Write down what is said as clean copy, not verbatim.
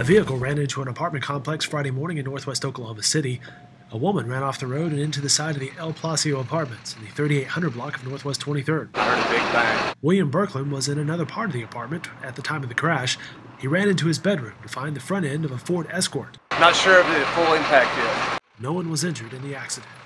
vehicle ran into an apartment complex Friday morning in northwest Oklahoma City. A woman ran off the road and into the side of the El Placio Apartments in the 3800 block of Northwest 23rd. I heard a big bang. William Berkland was in another part of the apartment at the time of the crash. He ran into his bedroom to find the front end of a Ford Escort. Not sure of the full impact yet. No one was injured in the accident.